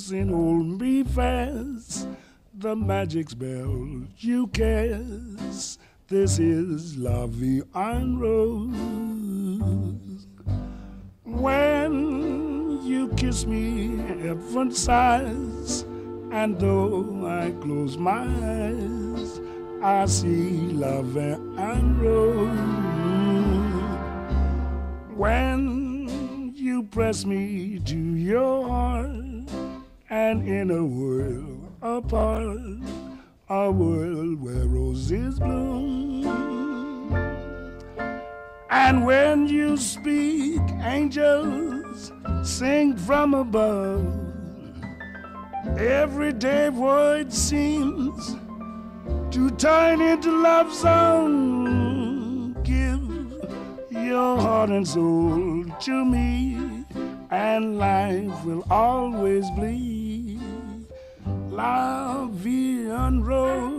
and hold me fast. The magic spell you cast. This is La Vie en Rose. When you kiss me, heaven sighs, and though I close my eyes, I see La Vie en Rose. When you press me to your heart, and in a world apart, a world where roses bloom. And when you speak, angels sing from above. Everyday word seems to turn into love song. Give your heart and soul to me, and life will always be La Vie en Rose.